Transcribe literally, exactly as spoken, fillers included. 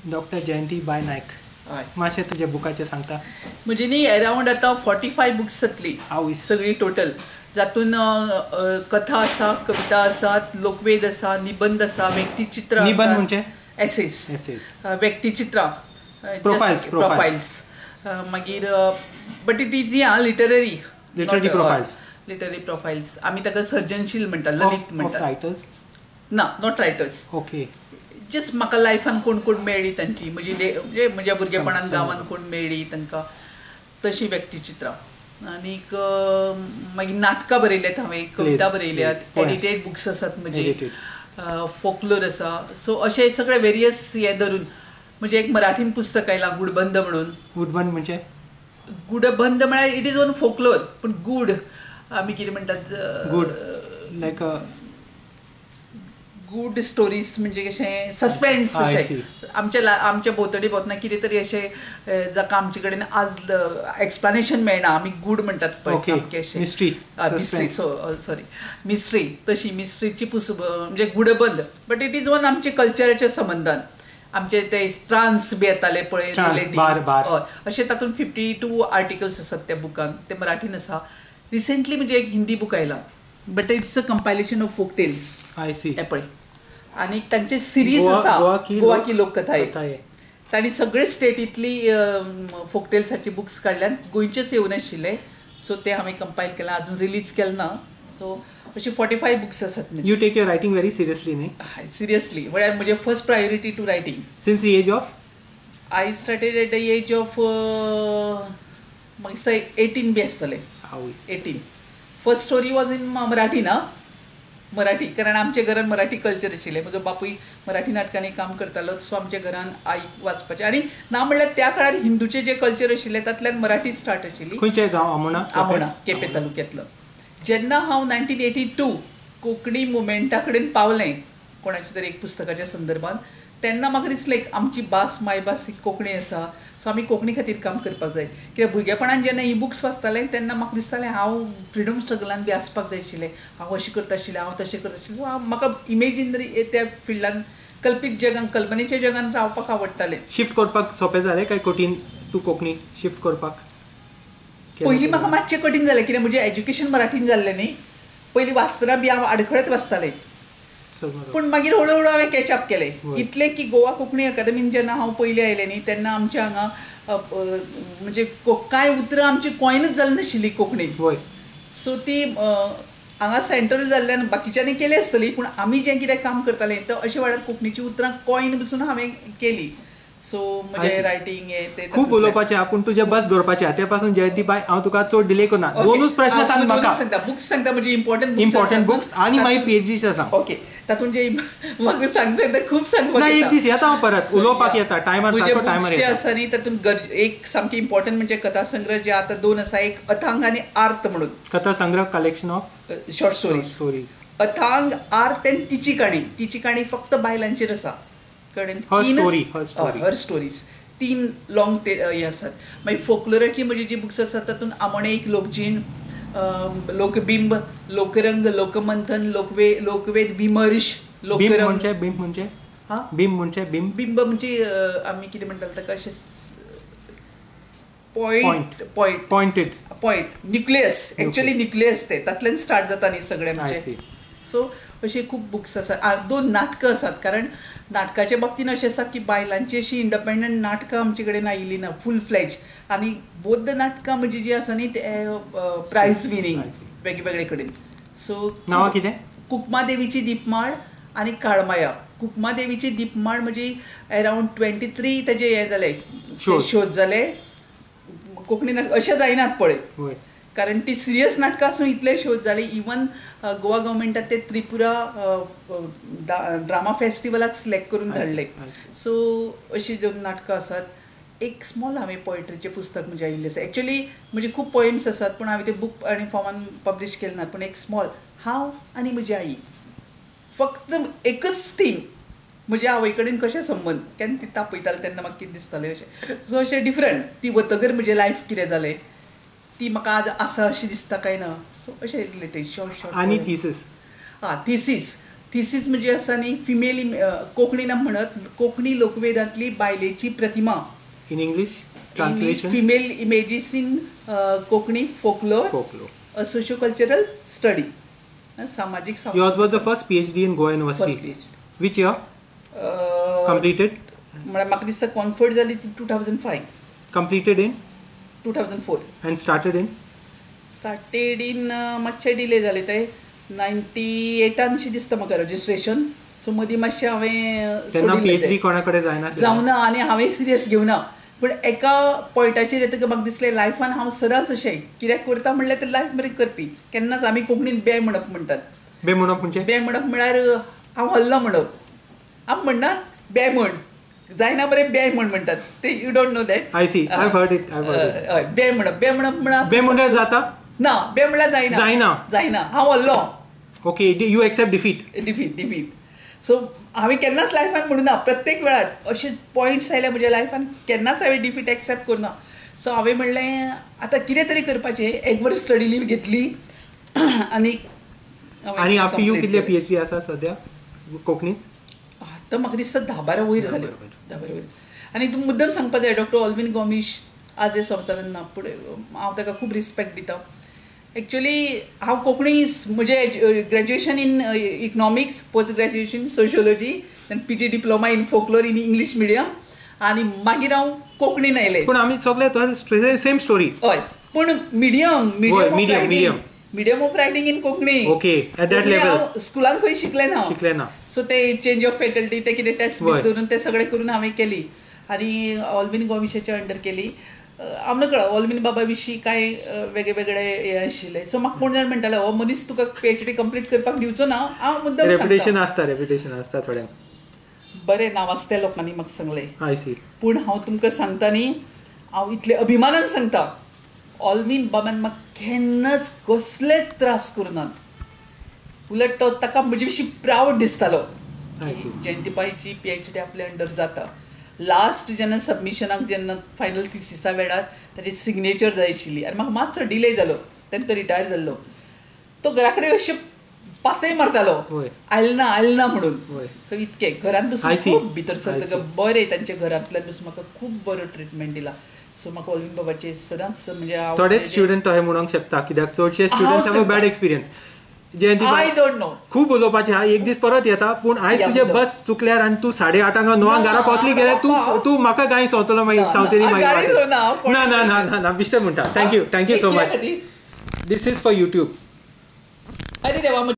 Doctor जयंती bye नायक. हय मातशें तुज्या बुकाचें सांगता. म्हणजे न्ही अरावंड आतां फोर्टी फाय बुक्स जातली आवय. सगळी टोटल. जातून कथा आसा, कविता आसात, लोकवेद आसा, निबंध आसा, व्यक्तिचित्रां निबंध म्हणजे एसेस, एसेस, व्यक्तिचित्रां, प्रोफायल्स प्रोफायल्स मागीर but it is an literary literary profiles literary profiles आमी ताका सर्जनशील म्हणटा, ललीत म्हणटा. रायटर्स ना, नॉट रायटर्स. ओके. जस्ट म्हाका लायफान कोण कोण मेळ्ळी तांची, म्हजी म्हणजे म्हज्या भुरगेपणान गांवान कोण मेळ्ळी तांकां तशी व्यक्तिचित्रां. आनीक मागीर नाटकां बरयल्यात हांवें, कविता बरयल्यात, एडिटेड बुक्स आसात म्हजे, फोकलोर आसा. सो अशें सगळे वेरियस हे धरून म्हणजे एक मराठीन पुस्तक आयलां गुडबंद म्हणून. गुडबंद म्हणजे गुडबंद म्हळ्यार इट इज ओन फोकलोर, पूण गूड आमी कितें म्हणटात, गूड लायक गूड स्टोरीज म्हणजे कशें सस्पेन्स अशें आमच्या आमच्या भोंवतणी भोंवतना कितें तरी अशें जाका आमचे कडेन आज एक्सप्लेनेशन मेळना आमी गूड म्हणटात पळय, सामकें अशें मिस्ट्री मिस्ट्री सॉरी मिस्ट्री तशी मिस्ट्रीची पुस म्हणजे गुडबंद. बट इट इज वन आमचे कल्चराच्या संबंधान आमचे ते ट्रान्स बी येताले पळय हय अशें तातूंत फिफ्टी टू आर्टिकल्स आसात त्या बुकान, ते मराठीन आसा. रिसेंटली म्हणजे एक हिंदी बूक आयला but it's a compilation of folk tales. I see. हे पळय आनी तांचे सिरीज आसा गोवा की लोककथा. तांणी सगळे स्टेटींतली फोकटेल्साची बुक्स काडल्यात, गोंयचेच येवन आशिल्ले. सो ते हांवें कंपायल केलां, अजून रिलीज केलें ना. सो अशी फोर्टी फाय बुक्स आसात. You take your writing very seriously न्ही? हय सिरियसली. म्हळ्यार म्हजे first priority to writing. Since the age of? I started at the age of म्हाका दिसता एटीन बी आसतलें. Eighteen. First story was in Marathi ना मराठी, कारण आमच्या घरान मराठी कल्चर आशिल्लें. म्हजो बापूय मराठी नाटकांनी काम करतालो, सो आमच्या घरान आई वाचपाचें. आनी ना म्हणल्यार त्या काळार हिंदूचें जें कल्चर आशिल्लें तातूंतल्यान मराठी स्टार्ट आशिल्ली. खंयचें गांव? आमोणा? आमोणा केपें तालुक्यांतलो. जेन्ना हांव नायन्टीन एटी टू कोंकणी मुवमेंटा कडेन पावलें कोणाच्या तरी एक पुस्तकाच्या संदर्भान, तेन्ना म्हाका दिसलें आमची भास मायभास ही कोंकणी आसा, सो आमी कोंकणी खातीर काम करपाक जाय. कित्याक भुरगेपणान जेन्ना ई बुक्स वाचतालें तेन्ना म्हाका दिसतालें हांव फ्रिडम स्ट्रगलान बी आसपाक जाय आशिल्लें, हांव अशें करता आशिल्लें, हांव तशें करता आशिल्लें. सो म्हाका इमेजिनरी त्या फिल्डान कल्पीत जगान कल्पनेच्या जगान रावपाक आवडटालें. शिफ्ट करपाक सोंपें जालें काय कठीण टू कोंकणी शिफ्ट करपाक? पयलीं म्हाका मातशें कठीण जालें, कित्याक म्हजें एज्युकेशन मराठीन जाल्लें न्ही. पयलीं वाचतना बी हांव आडखळत वाचतालें, पूण मागीर हळू हळू हांवें कॅचअप केलें. इतलें की गोवा कोंकणी अकादेमीन जेन्ना हांव पयलीं आयलें न्ही तेन्ना आमच्या हांगा म्हणजे कांय उतरां आमची कॉयनूच जाली नाशिल्ली कोंकणी. सो ती हांगा सेंटर जाल्ल्यान बाकीच्यांनी केली आसतली, पूण आमी जें कितें काम करतालें तर अशें वेळार कोंकणीची उतरां कॉयन बसून हांवें केली. सो म्हजें रायटींग हें तें खूब उलोवपाचें आपूण तुजें बस दवरपाचें. ते पासून जयंती बाय हांव तुका चड डिले करना. दोनूच प्रश्न सांग म्हाका. सांगता बुक्स सांगता म्हणजे इम्पॉर्टंट इम्पॉर्टंट बुक्स आनी मागीर पीएचडीचें सांग. ओके. तातूंत जे म्हाका सांगता सांगता खूब सांगपाक ना एक दीस येता हांव परत उलोवपाक येता टायमार सारको टायमार येता. आसा न्ही तातूंत एक सामकी इम्पॉर्टंट म्हणजे कथा संग्रह जे आतां दोन आसा, एक अथांग आनी आर्त म्हणून. कथा संग्रह collection of short stories. Stories Athang, Aart आनी तिची काणी. तिची काणी फक्त बायलांचेर आसा कडेन. हर स्टोरीज तीन लॉंग हे आसात. मागीर फोकलोराची म्हजी जी बुक्स आसात तातूंत आमोणे एक लोकजीण, लोकबिंब, लोकरंग, लोकमंथन, लोकवे लोकवेद, विमर्श, लोकरंग. बिंब म्हणजे हां बिंब म्हणजे बिंब बिंब म्हणजे आमी कितें म्हणटाले ताका अशें point point pointed point nucleus. Actually nucleus ते तातूंतल्यान स्टार्ट जाता न्ही सगळें म्हणजे. सो अशी खूब बुक्स आसात. दोन नाटकां आसात, कारण नाटकाच्या बाबतीन अशें आसा की बायलांची अशी इंडिपेंडंट नाटकां आमचे कडेन आयिल्लीं ना फूल फ्लेज. आनी बौद्ध नाटकां म्हणजे जीं आसा न्ही ते प्रायज विनींग वेगवेगळे कडेन. सो नांवां कितें? कुकमादेवीची दिपमाळ आनी काळमाया. कुकमादेवीची दिपमाळ म्हणजे अरावंड ट्वेंटी थ्री तेजे हे जाले शोध जाले कोंकणी नाटक. अशें जायनात पळय, कारण ती सिरियस नाटकां आसून इतले शोध जाले. इवन गोवा गव्हर्मेंटान ते त्रिपुरा ड्रामा फेस्टिवलाक सिलेक्ट करून धाडले. सो अशीं दोन नाटकां आसात. एक स्मॉल हांवें पोएट्रीचें पुस्तक म्हणजे आयिल्लें आसा. एक्चुअली म्हणजे खूब पोएम्स आसात, पूण हांवें ते बूक आनी फॉर्मान पब्लीश केले नात. पूण एक स्मॉल, हांव आनी म्हजी आई, फक्त एकच थीम. म्हज्या आवय कडेन कशें संबंद, केन्ना ती तापयताली तेन्ना म्हाका कितें दिसतालें अशें. सो अशें डिफरंट. ती वतगर म्हजें लायफ कितें जालें ती म्हाका आज आसा अशी दिसता काय ना. सो अशें रिलेटेड शॉर्ट शॉर्ट. आनी थिसीस? हां थिसीस थिसीस म्हणजे आसा न्ही फिमेल कोंकणीन म्हणत कोंकणी लोकवेदांतली बायलेची प्रतिमा in English translation female images in Konkani folklore folklore a socio cultural study सामाजिक yours was the first PhD in Goa University. First PhD. Which year completed? म्हळ्यार म्हाका दिसता कॉन्फर्ट जाली two thousand five Completed in two thousand four and started in started in मातशें delay जालें तें ninety एटानशी दिसता म्हाका रजिस्ट्रेशन सो मदीं मातशें हांवें तेन्ना सोडिल्लें PhD तें. कोणा कडेन जायना जावना आनी हांवें सिरियस घेवना पूण एका पॉयंटाचेर येतकीर म्हाका दिसलें लायफान हांव सदांच अशें कित्याक करता म्हणल्यार तें लायफ बरें करपी केन्नाच आमी कोंकणीन बे म्हणप म्हणटात बे म्हणप म्हणजे बे म्हणप म्हळ्यार हांव हल्लो म्हणप हांव म्हणनात बे म्हण जायना बरें बे म्हण म्हणटात ते you don't know that I see I heard it I heard it हय बे म्हणप बे म्हणप म्हळ्यार बे म्हणल्यार जाता ना बे म्हळ्यार जायना जायना जायना हांव hello okay you accept defeat defeat defeat so हांवें केन्नाच लायफान म्हणूना प्रत्येक वेळार अशे पॉयंट्स आयले म्हज्या लायफान केन्नाच हांवें डिफीट एक्सेप्ट करना सो हांवें म्हणलें आतां कितें तरी करपाचें एक वर्स स्टडी लीव घेतली आनी आनी आफ्टर यू कितले पीएचडी आसा सद्या कोंकणीत आतां म्हाका दिसता धा बारा वयर जाले धा बारा वयर आनी तूं मुद्दम सांगपा जाय डॉक्टर ऑल्विन गॉमिश आज हे संवसारान ना पूण हांव ताका खूब रिस्पेक्ट दिता एक्चुली हांव कोंकणी म्हजें graduation in economics post graduation sociology then P G diploma in folklore in English medium आनी मागीर हांव कोंकणीन आयलें पूण आमी सगळे सेम स्टोरी हय पूण medium medium medium medium of writing in Konkani okay at that level स्कुलान खंय शिकलें ना शिकलें ना सो ते चेंज ऑफ फॅकल्टी ते कितें टेस्ट बीस धरून ते सगळें करून हांवें केली आनी ऑल्विन गॉमिशाच्या अंडर केली हांव नकळो ऑल्विन बाबा विशीं कांय वेगळे वेगळे हे आशिल्ले सो म्हाका कोण जाण म्हणटाले हो मनीस तुका पीएचडी कंप्लीट करपाक दिवचो ना हांव मुद्दम रेप्युटेशन आसता रेप्युटेशन आसता थोड्यांक बरें नांव आसता लोकांनी म्हाका सांगलें आय सी पूण हांव तुमकां सांगता न्ही हांव इतले अभिमानान सांगता ऑल्विन बाबान म्हाका केन्नाच कसलेच त्रास करुनात उलट तो ताका म्हजे विशीं प्रावड दिसतालो जयंतीबाईची पीएचडी आपल्या अंडर जाता लास्ट जेन्ना सबमिशनाक जेन्ना फायनल थिसिसा वेळार ताची सिग्नेचर जाय आशिल्ली आनी म्हाका मातसो डिले जालो तेन्ना तो रिटायर जाल्लो तो घरा कडेन अशें पासय मारतालो आयले ना आयले ना म्हणून सो इतके घरान बसून खूब भितर सरता बरें तांच्या घरांतल्यान बसून म्हाका खूब बरो ट्रिटमेंट दिला सो म्हाका ऑल्विन बाबाचे सदांच म्हणजे हांव थोडेच स्टुडंट अशें म्हणूंक शकता कित्याक चडशे students have a bad experience Jayanti I don't know खूब उलोवपाचें हा एक दीस परत येता पूण आयज तुजे बस चुकल्यार आनी तू साडे आठांक णवांक घरा पावतली गेल्यार तू तू म्हाका गाय सोंतलो मागीर सावतेरी मागीर ना ना ना ना ना बिश्टर म्हणटा thank you thank you so much this is for YouTube अरे देवा